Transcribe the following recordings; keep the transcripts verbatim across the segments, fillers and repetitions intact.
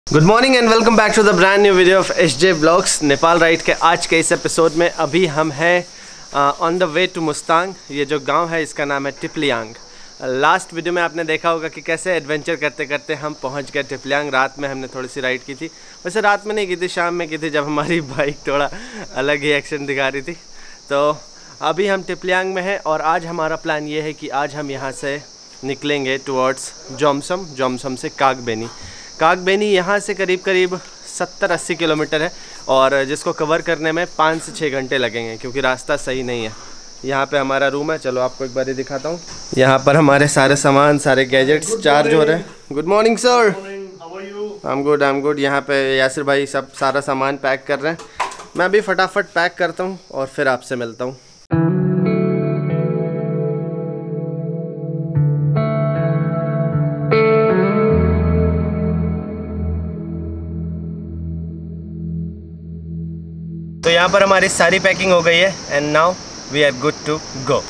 Good morning and welcome back to the brand new video of S J blogs. Nepal ride के आज के इस episode में अभी हम हैं on the way to Mustang. ये जो गांव है इसका नाम है टिपलियांग। लास्ट वीडियो में आपने देखा होगा कि कैसे एडवेंचर करते करते हम पहुंच गए टिपलियांग। रात में हमने थोड़ी सी राइड की थी, वैसे रात में नहीं की थी, शाम में की थी, जब हमारी बाइक थोड़ा अलग ही एक्शन दिखा रही थी। तो अभी हम टिपलियांग में हैं और आज हमारा प्लान ये है कि आज हम यहाँ से निकलेंगे टुवर्ड्स जोमसम, जोमसम से कागबेनी। कागबेनी यहाँ से करीब करीब सत्तर अस्सी किलोमीटर है और जिसको कवर करने में पाँच से छः घंटे लगेंगे क्योंकि रास्ता सही नहीं है। यहाँ पे हमारा रूम है, चलो आपको एक बार ही दिखाता हूँ। यहाँ पर हमारे सारे सामान, सारे गैजेट्स चार्ज हो रहे हैं। Good morning sir. I am good, I am good. यहाँ पे यासिर भाई सब सारा सामान पैक कर रहे हैं। मैं भी फटाफट पैक करता हूँ और फिर आपसे मिलता हूँ। तो यहाँ पर हमारी सारी पैकिंग हो गई है and now we are good to go.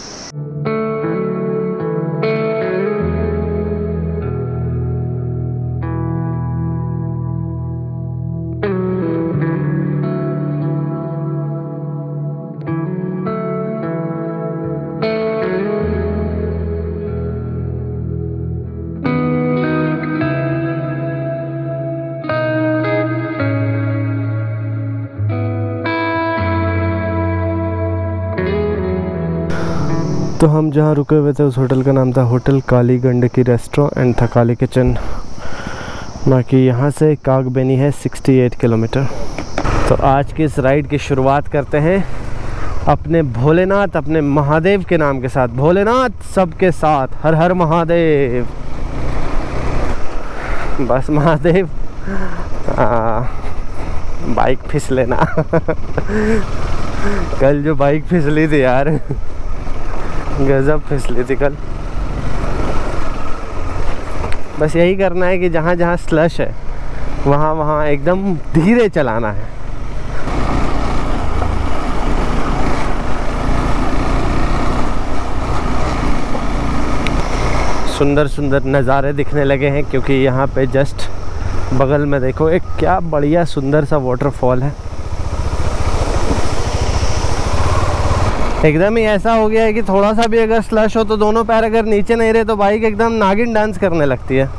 तो हम जहाँ रुके हुए थे उस होटल का नाम था hotel Kali Gandaki restaurant and Thakali kitchen. बाकी यहाँ से कागबेनी है अड़सठ किलोमीटर। तो आज की इस राइड की शुरुआत करते हैं अपने भोलेनाथ, अपने महादेव के नाम के साथ। भोलेनाथ सबके साथ, हर हर महादेव। बस महादेव। आ, बाइक फिसले ना। कल जो बाइक फिसली थी यार, गजब फिसली थी कल। बस यही करना है कि जहाँ जहाँ स्लश है वहाँ वहाँ एकदम धीरे चलाना है। सुंदर सुंदर नज़ारे दिखने लगे हैं क्योंकि यहाँ पे जस्ट बगल में देखो एक क्या बढ़िया सुंदर सा वाटरफॉल है। एकदम ही ऐसा हो गया है कि थोड़ा सा भी अगर स्लश हो तो दोनों पैर अगर नीचे नहीं रहे तो बाइक एकदम नागिन डांस करने लगती है।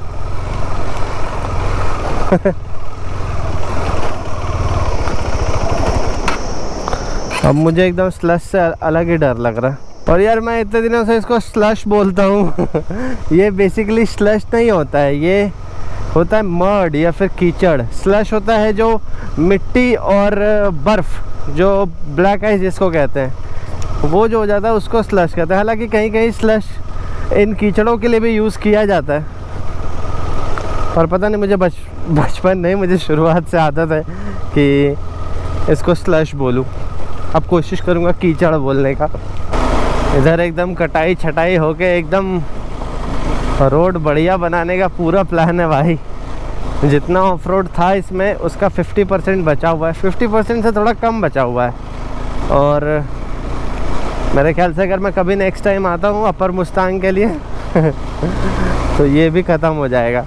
अब मुझे एकदम स्लश से अलग ही डर लग रहा है। और यार मैं इतने दिनों से इसको स्लश बोलता हूँ। ये बेसिकली स्लश नहीं होता है, ये होता है मड या फिर कीचड़। स्लश होता है जो मिट्टी और बर्फ़, जो ब्लैक आइस जिसको कहते हैं, वो जो हो जाता है उसको स्लश कहते हैं। हालांकि कहीं कहीं स्लश इन कीचड़ों के लिए भी यूज़ किया जाता है, पर पता नहीं, मुझे बच बचपन नहीं, मुझे शुरुआत से आदत है कि इसको स्लश बोलूं। अब कोशिश करूंगा कीचड़ बोलने का। इधर एकदम कटाई छटाई होके एकदम रोड बढ़िया बनाने का पूरा प्लान है भाई। जितना ऑफ रोड था इसमें उसका पचास परसेंट बचा हुआ है, पचास परसेंट से थोड़ा कम बचा हुआ है। और मेरे ख्याल से अगर मैं कभी नेक्स्ट टाइम आता हूँ अपर मुस्तांग के लिए तो ये भी ख़त्म हो जाएगा।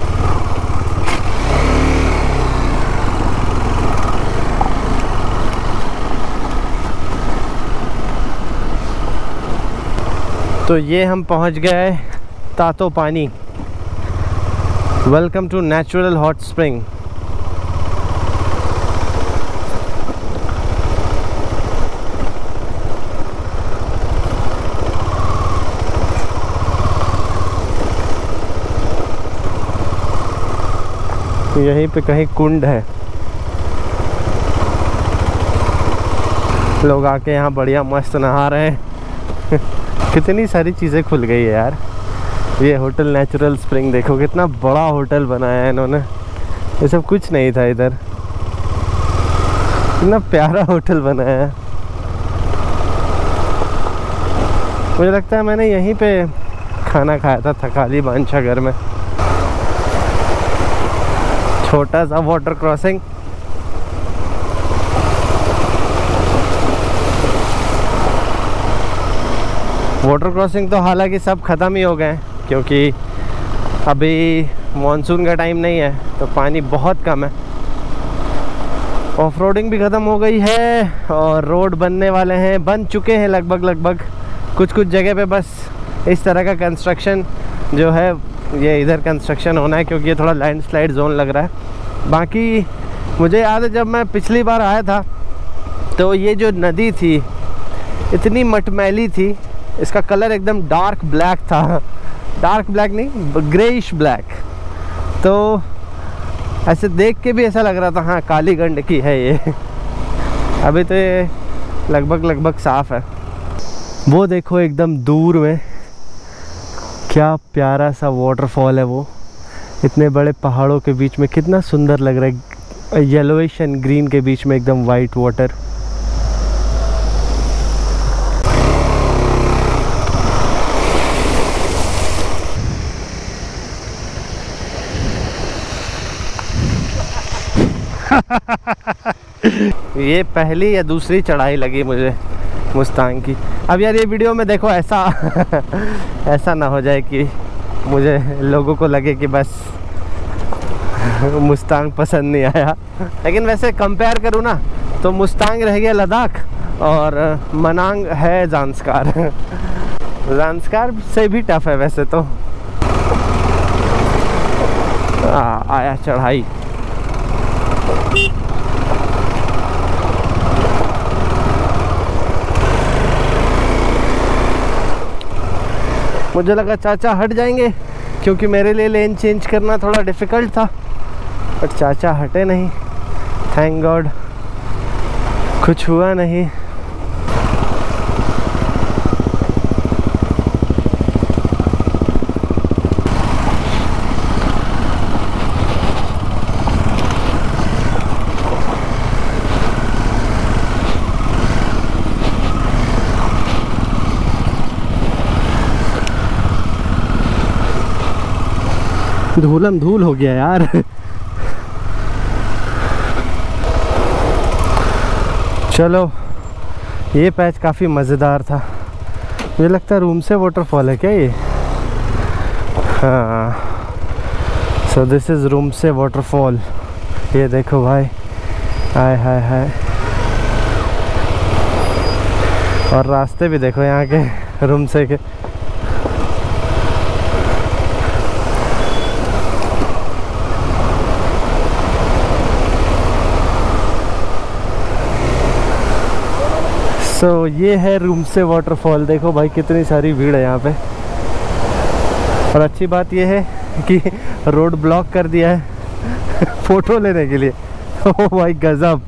तो ये हम पहुँच गए Tato Pani. Welcome to natural hot spring. यहीं पे कहीं कुंड है, लोग आके यहाँ बढ़िया मस्त नहा रहे हैं। कितनी सारी चीज़ें खुल गई है यार। ये होटल नेचुरल स्प्रिंग देखो, कितना बड़ा होटल बनाया है इन्होंने। ये सब कुछ नहीं था इधर, कितना प्यारा होटल बनाया है। मुझे लगता है मैंने यहीं पे खाना खाया था, थकाली बांछागर में। छोटा सा वाटर क्रॉसिंग। वाटर क्रॉसिंग तो हालांकि सब ख़त्म ही हो गए क्योंकि अभी मानसून का टाइम नहीं है तो पानी बहुत कम है। ऑफ रोडिंग भी ख़त्म हो गई है और रोड बनने वाले हैं, बन चुके हैं लगभग लगभग। कुछ कुछ जगह पे बस इस तरह का कंस्ट्रक्शन जो है ये इधर कंस्ट्रक्शन होना है क्योंकि ये थोड़ा लैंडस्लाइड जोन लग रहा है। बाकी मुझे याद है जब मैं पिछली बार आया था तो ये जो नदी थी इतनी मटमैली थी, इसका कलर एकदम डार्क ब्लैक था। डार्क ब्लैक नहीं, ग्रेइश ब्लैक। तो ऐसे देख के भी ऐसा लग रहा था हाँ काली गंडकी है ये। अभी तो ये लगभग लगभग साफ़ है। वो देखो एकदम दूर में क्या प्यारा सा वाटरफॉल है वो, इतने बड़े पहाड़ों के बीच में कितना सुंदर लग रहा है। येलोइश एंड ग्रीन के बीच में एकदम वाइट वाटर। ये पहली या दूसरी चढ़ाई लगी मुझे मुस्तांग की। अब यार ये वीडियो में देखो ऐसा ऐसा ना हो जाए कि मुझे लोगों को लगे कि बस मुस्तांग पसंद नहीं आया। लेकिन वैसे कंपेयर करूँ ना तो मुस्तांग रह गया लद्दाख और मनांग है ज़ांस्कार। ज़ांस्कार से भी टफ है वैसे तो। आ, आया चढ़ाई। मुझे लगा चाचा हट जाएंगे क्योंकि मेरे लिए लेन चेंज करना थोड़ा डिफ़िकल्ट था, बट चाचा हटे नहीं। थैंक गॉड कुछ हुआ नहीं। धूलम धूल हो गया यार। चलो ये पैच काफ़ी मज़ेदार था। मुझे लगता है रूम से वाटरफॉल है क्या ये? हाँ, सो दिस इज़ रूम से वाटरफॉल। ये देखो भाई, हाय हाय हाय। और रास्ते भी देखो यहाँ के रूम से के। सो so, ये है रूम से वाटरफॉल। देखो भाई कितनी सारी भीड़ है यहाँ पे। और अच्छी बात ये है कि रोड ब्लॉक कर दिया है फ़ोटो लेने के लिए। ओ भाई गजब।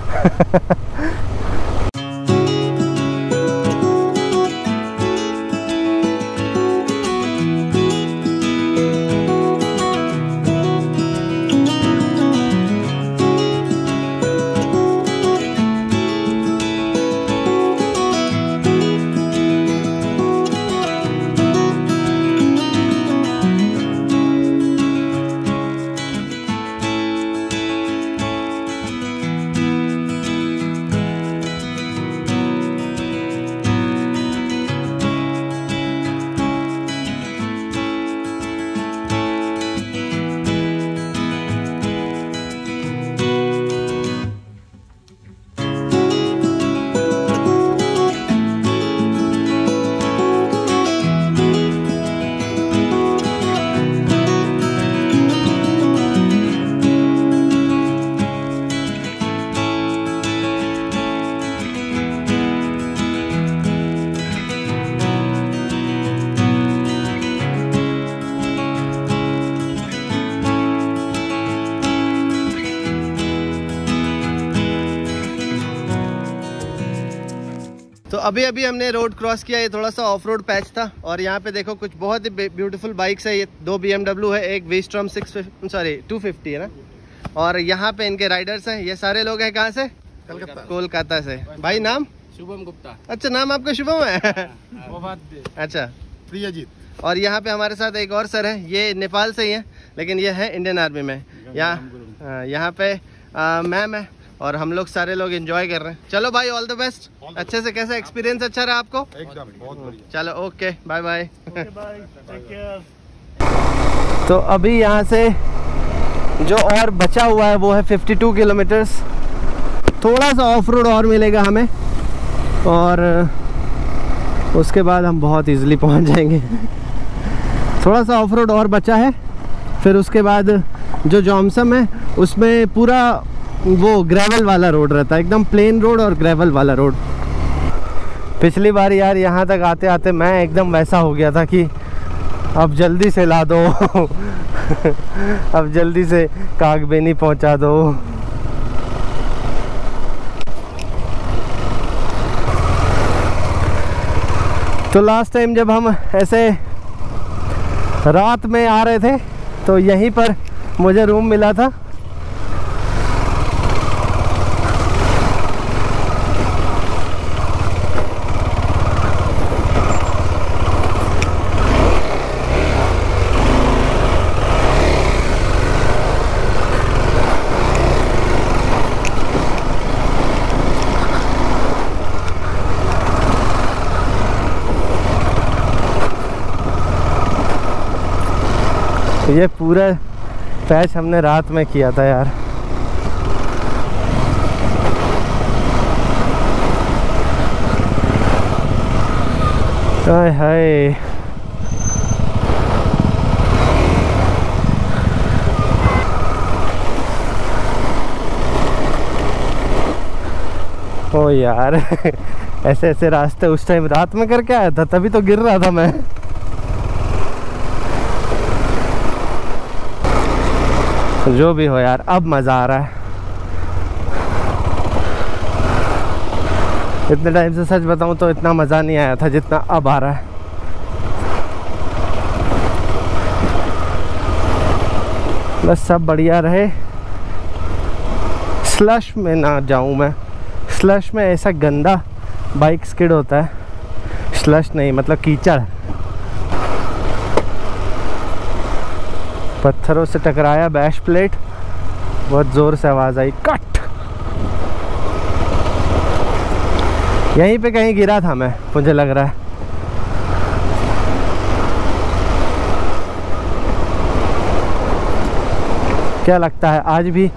तो अभी अभी हमने रोड क्रॉस किया। ये थोड़ा सा ऑफ रोड पैच था और यहाँ पे देखो कुछ बहुत ही ब्यूटीफुल बाइक्स है। ये दो बी एम डब्ल्यू है, एक V Strom six fifty sorry two fifty है ना। और यहाँ पे इनके राइडर्स हैं। ये सारे लोग हैं कहाँ से? कोलकाता कोलकाता से। भाई नाम? शुभम गुप्ता। अच्छा, नाम आपका शुभम है? अच्छा, प्रियजीत। और यहाँ पे हमारे साथ एक और सर है, ये नेपाल से ही है लेकिन ये है इंडियन आर्मी में। यहाँ यहाँ पे मैम है और हम लोग सारे लोग एंजॉय कर रहे हैं। चलो भाई, ऑल द बेस्ट। अच्छे से, कैसा एक्सपीरियंस अच्छा रहा आपको? एकदम बहुत बढ़िया। चलो ओके, बाय बाय। तो अभी यहाँ से जो और बचा हुआ है वो है बावन किलोमीटर्स। थोड़ा सा ऑफ रोड और मिलेगा हमें और उसके बाद हम बहुत इजीली पहुँच जाएंगे। थोड़ा सा ऑफ रोड और बचा है, फिर उसके बाद जो जॉमसम है उसमें पूरा वो ग्रेवल वाला रोड रहता है, एकदम प्लेन रोड और ग्रेवल वाला रोड। पिछली बार यार यहाँ तक आते आते मैं एकदम वैसा हो गया था कि अब जल्दी से ला दो अब जल्दी से कागबेनी पहुँचा दो। तो लास्ट टाइम जब हम ऐसे रात में आ रहे थे तो यहीं पर मुझे रूम मिला था। ये पूरा पैच हमने रात में किया था यार। हाय हाय, ओ यार ऐसे ऐसे रास्ते उस टाइम रात में करके आया था, तभी तो गिर रहा था मैं। जो भी हो यार, अब मज़ा आ रहा है। इतने टाइम से सच बताऊं तो इतना मज़ा नहीं आया था जितना अब आ रहा है। बस सब बढ़िया रहे, स्लश में ना जाऊं मैं। स्लश में ऐसा गंदा बाइक स्किड होता है, स्लश नहीं मतलब कीचड़। पत्थरों से टकराया बैश प्लेट, बहुत ज़ोर से आवाज़ आई कट। यहीं पे कहीं गिरा था मैं, मुझे लग रहा है। क्या लगता है आज भी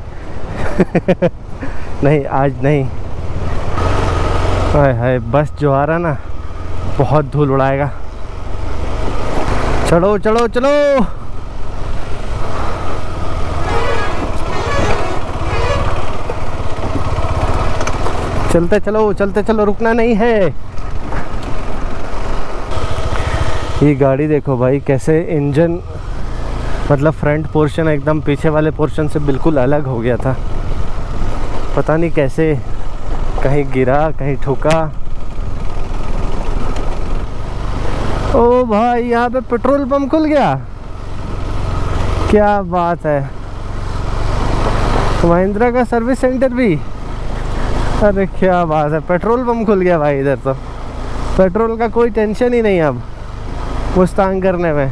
नहीं आज नहीं। हाय हाय, बस जो आ रहा ना बहुत धूल उड़ाएगा। चलो चलो चलो, चलते चलो चलते चलो, रुकना नहीं है। ये गाड़ी देखो भाई कैसे इंजन, मतलब फ्रंट पोर्शन एकदम पीछे वाले पोर्शन से बिल्कुल अलग हो गया था। पता नहीं कैसे, कहीं गिरा कहीं ठुका। ओ भाई, यहाँ पे पेट्रोल पंप खुल गया, क्या बात है। महिंद्रा का सर्विस सेंटर भी, अरे क्या बात है, पेट्रोल पंप खुल गया भाई इधर। तो पेट्रोल का कोई टेंशन ही नहीं अब मुस्तांग करने में।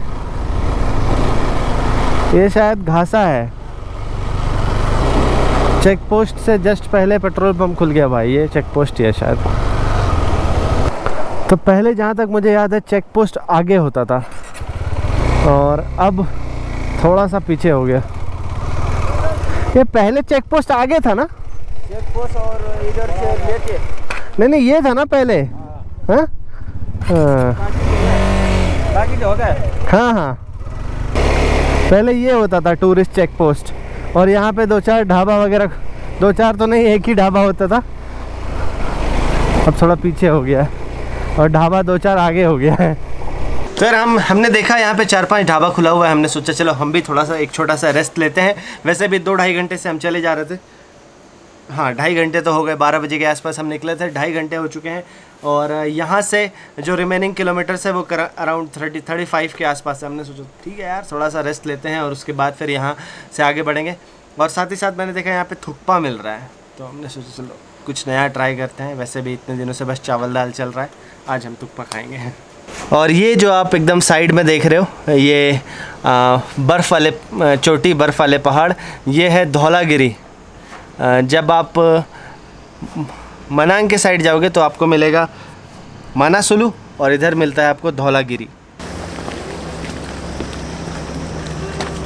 ये शायद घासा है, चेक पोस्ट से जस्ट पहले पेट्रोल पंप खुल गया भाई। ये चेक पोस्ट ही है शायद। तो पहले जहाँ तक मुझे याद है चेक पोस्ट आगे होता था और अब थोड़ा सा पीछे हो गया। ये पहले चेक पोस्ट आगे था ना? चेक पोस्ट और इधर से लेके नहीं नहीं ये था ना पहले। हाँ हाँ बाकी तो हो गया। हाँ हाँ, पहले ये होता था टूरिस्ट चेक पोस्ट, और यहाँ पे दो चार ढाबा वगैरह, दो चार तो नहीं एक ही ढाबा होता था। अब थोड़ा पीछे हो गया है और ढाबा दो चार आगे हो गया है। तो यार हम हमने देखा यहाँ पे चार पांच ढाबा खुला हुआ है। हमने सोचा चलो हम भी थोड़ा सा एक छोटा सा रेस्ट लेते हैं। वैसे भी दो ढाई घंटे से हम चले जा रहे थे। हाँ ढाई घंटे तो हो गए, बारह बजे के आसपास हम निकले थे, ढाई घंटे हो चुके हैं। और यहाँ से जो रिमेनिंग किलोमीटर्स है वो अराउंड थर्टी थर्टी फाइव के आसपास है। हमने सोचा ठीक है यार थोड़ा सा रेस्ट लेते हैं और उसके बाद फिर यहाँ से आगे बढ़ेंगे। और साथ ही साथ मैंने देखा यहाँ पे थुक्पा मिल रहा है, तो हमने सोचा चलो कुछ नया ट्राई करते हैं। वैसे भी इतने दिनों से बस चावल दाल चल रहा है, आज हम थुक्पा खाएँगे। और ये जो आप एकदम साइड में देख रहे हो, ये बर्फ़ वाले चोटी, बर्फ़ वाले पहाड़, ये है धौलागिरी। जब आप मनांग के साइड जाओगे तो आपको मिलेगा मानासुलु और इधर मिलता है आपको धौलागिरी।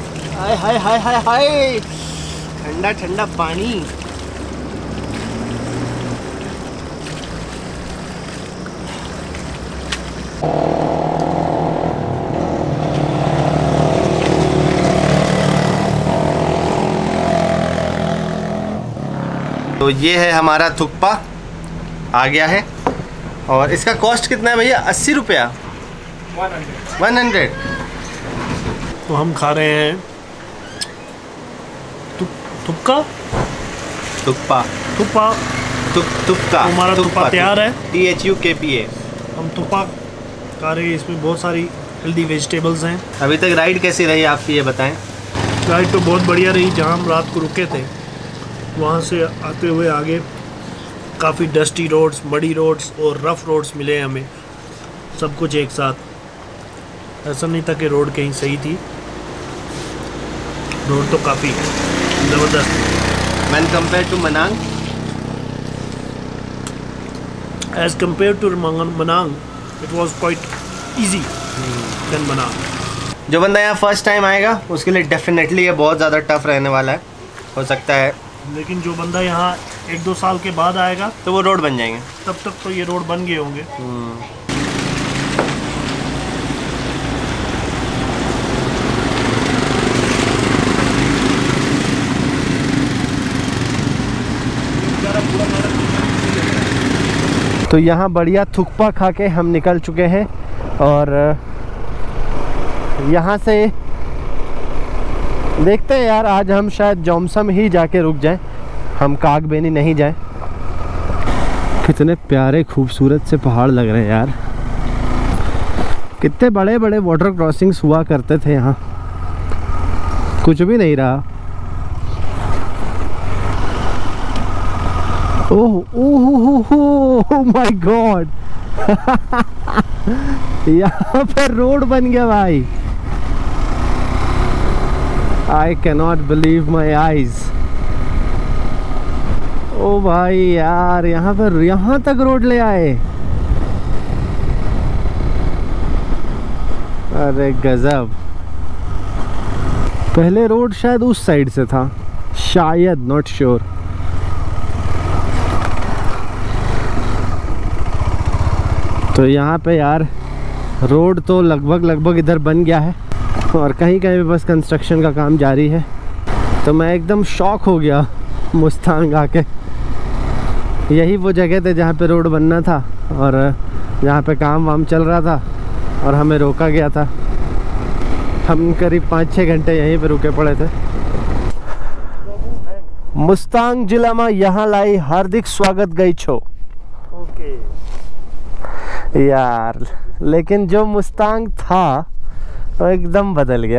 हाय हाय हाय हाय हाय, ठंडा ठंडा पानी। तो ये है हमारा थुक्पा आ गया है। और इसका कॉस्ट कितना है भैया? अस्सी रुपया, वन हंड्रेड। तो हम खा रहे हैं थुक्का थुक्पा थुक्पा तुक तुक्का। हमारा थुक्पा तैयार है। T H U K P A. हम थुक्पा खा रहे हैं, इसमें बहुत सारी हेल्दी वेजिटेबल्स हैं। अभी तक राइड कैसी रही आपकी, ये बताएं। राइड तो बहुत बढ़िया रही। जहाँ हम रात को रुके थे वहाँ से आते हुए आगे काफ़ी डस्टी रोड्स, मडी रोड्स और रफ़ रोड्स मिले हमें, सब कुछ एक साथ। ऐसा नहीं था कि रोड कहीं सही थी, रोड तो काफ़ी ज़बरदस्त। When compared to Manang, as compared to Manang, it was quite easy than Manang. जो बंदा यहाँ फर्स्ट टाइम आएगा उसके लिए डेफिनेटली ये बहुत ज़्यादा टफ रहने वाला है, हो सकता है। लेकिन जो बंदा यहाँ एक दो साल के बाद आएगा तो वो रोड बन जाएंगे, तब तक तो ये रोड बन गए होंगे। तो यहाँ बढ़िया थुक्पा खा के हम निकल चुके हैं और यहाँ से देखते हैं यार, आज हम शायद जोमसम ही जाके रुक जाएं, हम कागबेनी नहीं जाएं। कितने प्यारे खूबसूरत से पहाड़ लग रहे हैं यार, कितने बड़े बड़े वाटर क्रॉसिंग्स हुआ करते थे यहाँ, कुछ भी नहीं रहा। ओह ओह ओह माय गॉड, यहाँ पर रोड बन गया भाई। I cannot believe my eyes. ओ भाई यार, यहाँ पर यहाँ तक रोड ले आए, अरे गजब। पहले रोड शायद उस साइड से था, शायद, नॉट श्योर। तो यहाँ पे यार रोड तो लगभग लगभग इधर बन गया है और कहीं कहीं पे बस कंस्ट्रक्शन का काम जारी है। तो मैं एकदम शॉक हो गया मुस्तांग आके। यही वो जगह थे जहाँ पे रोड बनना था और जहाँ पे काम वाम चल रहा था और हमें रोका गया था। हम करीब पाँच छः घंटे यहीं पे रुके पड़े थे। मुस्तांग जिला में यहाँ लाई हार्दिक स्वागत गई छो। ओके यार, लेकिन जो मुस्तांग था वो एकदम बदल गया।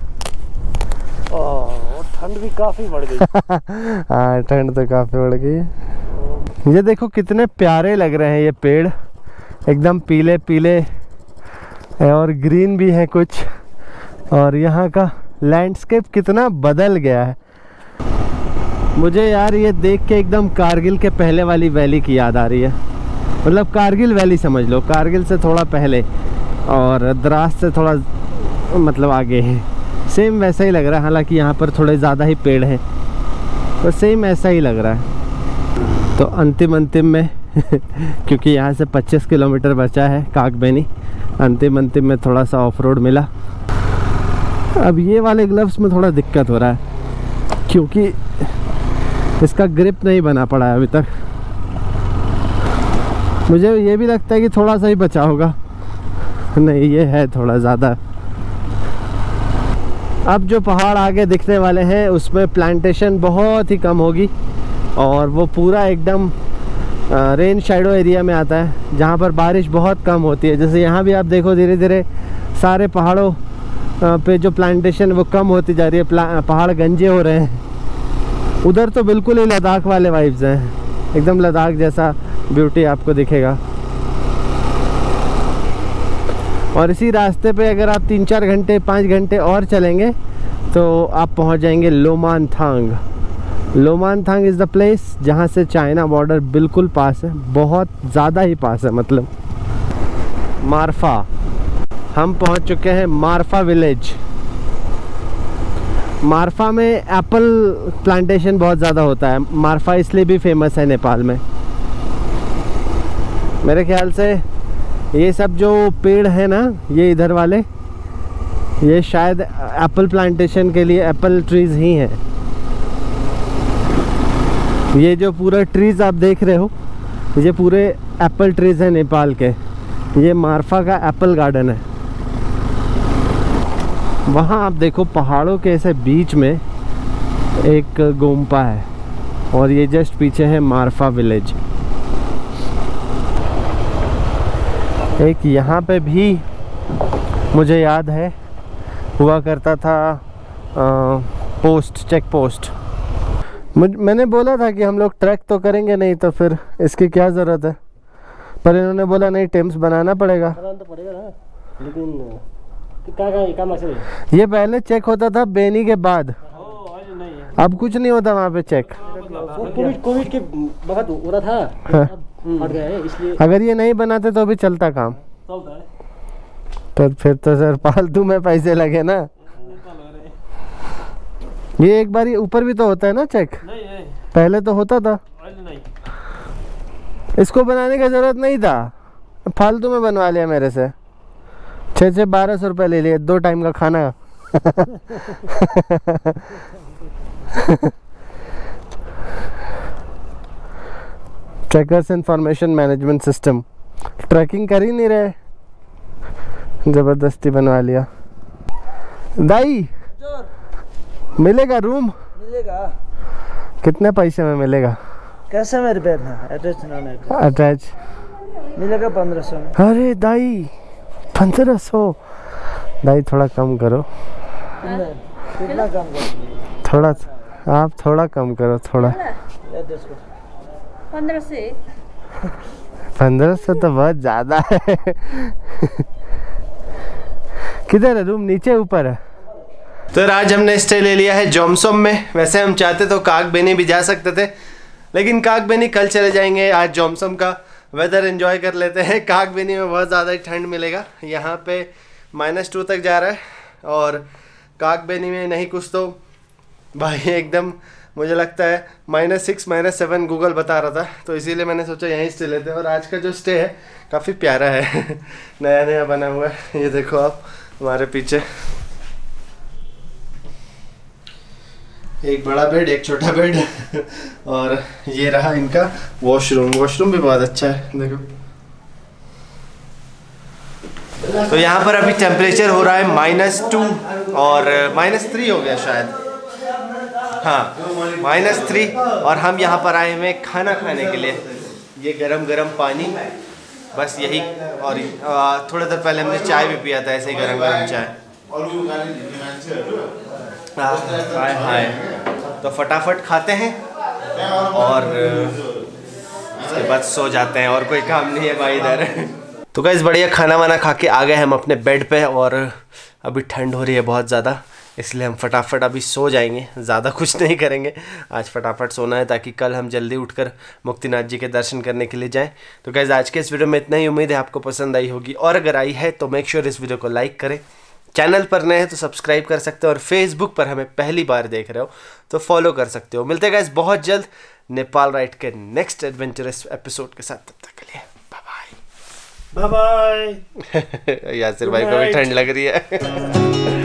और ठंड भी काफ़ी बढ़ गई। हाँ, ठंड तो काफ़ी बढ़ गई। ये देखो कितने प्यारे लग रहे हैं ये पेड़, एकदम पीले पीले और ग्रीन भी है कुछ। और यहाँ का लैंडस्केप कितना बदल गया है। मुझे यार ये देख के एकदम कारगिल के पहले वाली वैली की याद आ रही है। मतलब कारगिल वैली समझ लो, कारगिल से थोड़ा पहले और द्रास से थोड़ा मतलब आगे है। सेम वैसा ही लग रहा है, हालांकि यहाँ पर थोड़े ज़्यादा ही पेड़ हैं, तो सेम ऐसा ही लग रहा है। तो अंतिम अंतिम में क्योंकि यहाँ से पच्चीस किलोमीटर बचा है कागबेनी, अंतिम अंतिम में थोड़ा सा ऑफ रोड मिला। अब ये वाले ग्लव्स में थोड़ा दिक्कत हो रहा है क्योंकि इसका ग्रिप नहीं बना पड़ा है अभी तक। मुझे ये भी लगता है कि थोड़ा सा ही बचा होगा, नहीं ये है थोड़ा ज़्यादा। अब जो पहाड़ आगे दिखने वाले हैं उसमें प्लांटेशन बहुत ही कम होगी और वो पूरा एकदम रेन शैडो एरिया में आता है जहाँ पर बारिश बहुत कम होती है। जैसे यहाँ भी आप देखो धीरे धीरे सारे पहाड़ों पे जो प्लांटेशन वो कम होती जा रही है, पहाड़ गंजे हो रहे हैं। उधर तो बिल्कुल ही लद्दाख वाले वाइब्स हैं, एकदम लद्दाख जैसा ब्यूटी आपको दिखेगा। और इसी रास्ते पे अगर आप तीन चार घंटे पाँच घंटे और चलेंगे तो आप पहुंच जाएंगे Lo Manthang. Lo Manthang is the place जहां से चाइना बॉर्डर बिल्कुल पास है, बहुत ज़्यादा ही पास है। मतलब मारफा, हम पहुंच चुके हैं मारफा विलेज। मारफा में एप्पल प्लांटेशन बहुत ज़्यादा होता है। मारफा इसलिए भी फेमस है नेपाल में। मेरे ख्याल से ये सब जो पेड़ है ना, ये इधर वाले, ये शायद एप्पल प्लांटेशन के लिए एप्पल ट्रीज़ ही हैं। ये जो पूरा ट्रीज़ आप देख रहे हो, ये पूरे एप्पल ट्रीज़ हैं नेपाल के। ये मारफा का एप्पल गार्डन है। वहाँ आप देखो पहाड़ों के ऐसे बीच में एक गोम्पा है और ये जस्ट पीछे है मारफा विलेज। एक यहाँ पे भी मुझे याद है हुआ करता था आ, पोस्ट, चेक पोस्ट। मुझ मैंने बोला था कि हम लोग ट्रैक तो करेंगे नहीं, तो फिर इसकी क्या ज़रूरत है, पर इन्होंने बोला नहीं, टेम्स बनाना पड़ेगा। तो पड़ेगा ना, लेकिन क्या क्या क्या ये पहले चेक होता था बेनी के बाद, अब कुछ नहीं होता वहाँ पे चेक। कोविड कोविड के वक्त हो रहा था, हाँ। हट गया है इसलिए। अगर ये नहीं बनाते तो भी चलता काम, तो फिर तो सर फालतू में पैसे लगे ना। ये एक बार ये ऊपर भी तो होता है ना चेक, पहले तो होता था। इसको बनाने का जरूरत नहीं था, फालतू में बनवा लिया मेरे से। छः छः बारह सौ रुपये ले लिए, दो टाइम का खाना। Trackers information management system, trekking कर ही नहीं रहे, जबरदस्ती बनवा लिया। दाई मिलेगा रूम? मिलेगा। कितने पैसे में मिलेगा? कैसे मेरे पैर में अटैच नॉन अटैच मिलेगा पंद्रह सौ में। अरे दाई पंद्रह सौ, दाई थोड़ा कम करो। कितना कम कर? थोड़ा आप थोड़ा कम करो, थोड़ा। पंद्रह से पंद्रह सौ तो बहुत ज़्यादा है। किधर है रूम, नीचे ऊपर है? तो आज हमने स्टे ले लिया है जोमसोम में। वैसे हम चाहते तो कागबेनी भी जा सकते थे, लेकिन कागबेनी कल चले जाएंगे। आज जोमसोम का वेदर एंजॉय कर लेते हैं। कागबेनी में बहुत ज़्यादा ठंड मिलेगा, यहाँ पे माइनस टू तक जा रहा है, और कागबेनी में नहीं कुछ तो भाई एकदम मुझे लगता है minus six minus seven Google बता रहा था, तो इसीलिए मैंने सोचा यहीं स्टे लेते हैं। और आज का जो स्टे है काफ़ी प्यारा है, नया नया बना हुआ है। ये देखो आप हमारे पीछे, एक बड़ा बेड, एक छोटा बेड, और ये रहा इनका वॉशरूम। वॉशरूम भी बहुत अच्छा है, देखो। तो यहाँ पर अभी टेम्परेचर हो रहा है माइनस टू और माइनस थ्री हो गया शायद, हाँ माइनस थ्री। और हम यहाँ पर आए हुए खाना खाने के लिए। ये गरम गरम पानी, बस यही। और थोड़ी देर पहले हमने चाय भी पिया था, ऐसे ही गरम गरम चाय। हाय हाय। तो फटाफट खाते हैं और उसके बाद सो जाते हैं, और कोई काम नहीं है भाई इधर। तो गाइस बढ़िया खाना वाना खा के आ गए हम अपने बेड पे, और अभी ठंड हो रही है बहुत ज़्यादा, इसलिए हम फटाफट अभी सो जाएंगे। ज़्यादा कुछ नहीं करेंगे आज, फटाफट सोना है ताकि कल हम जल्दी उठकर मुक्तिनाथ जी के दर्शन करने के लिए जाएं। तो गाइस आज के इस वीडियो में इतना ही, उम्मीद है आपको पसंद आई होगी, और अगर आई है तो मेक श्योर इस वीडियो को लाइक करें। चैनल पर नए हैं तो सब्सक्राइब कर सकते हो, और फेसबुक पर हमें पहली बार देख रहे हो तो फॉलो कर सकते हो। मिलते हैं गाइस बहुत जल्द नेपाल राइड के नेक्स्ट एडवेंचरस एपिसोड के साथ। तब तक के लिए bye bye. Bye bye. Yasir भाई को भी ठंड लग रही है।